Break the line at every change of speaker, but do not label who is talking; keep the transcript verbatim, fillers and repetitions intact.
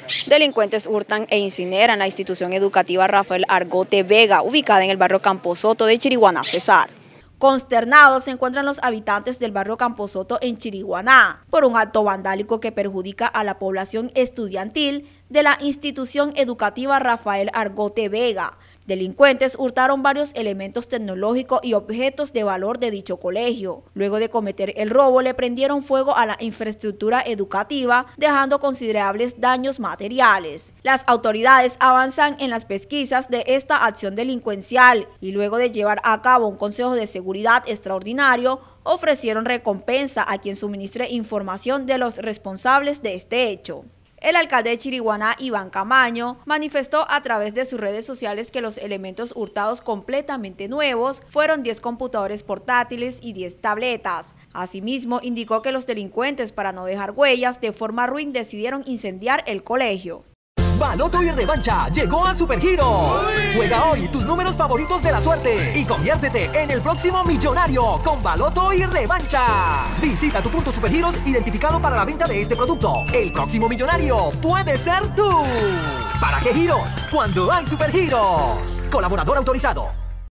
Delincuentes hurtan e incineran la institución educativa Rafael Argote Vega, ubicada en el barrio Camposoto de Chiriguaná, Cesar. Consternados se encuentran los habitantes del barrio Camposoto en Chiriguaná por un acto vandálico que perjudica a la población estudiantil de la institución educativa Rafael Argote Vega. Delincuentes hurtaron varios elementos tecnológicos y objetos de valor de dicho colegio. Luego de cometer el robo, le prendieron fuego a la infraestructura educativa, dejando considerables daños materiales. Las autoridades avanzan en las pesquisas de esta acción delincuencial y luego de llevar a cabo un consejo de seguridad extraordinario, ofrecieron recompensa a quien suministre información de los responsables de este hecho. El alcalde de Chiriguaná, Iván Camaño, manifestó a través de sus redes sociales que los elementos hurtados completamente nuevos fueron diez computadores portátiles y diez tabletas. Asimismo, indicó que los delincuentes, para no dejar huellas, de forma ruin decidieron incendiar el colegio.
Baloto y Revancha llegó a Supergiros. Juega hoy tus números favoritos de la suerte y conviértete en el próximo millonario con Baloto y Revancha. Visita tu punto Supergiros identificado para la venta de este producto. El próximo millonario puede ser tú. ¿Para qué giros? Cuando hay Supergiros. Colaborador autorizado.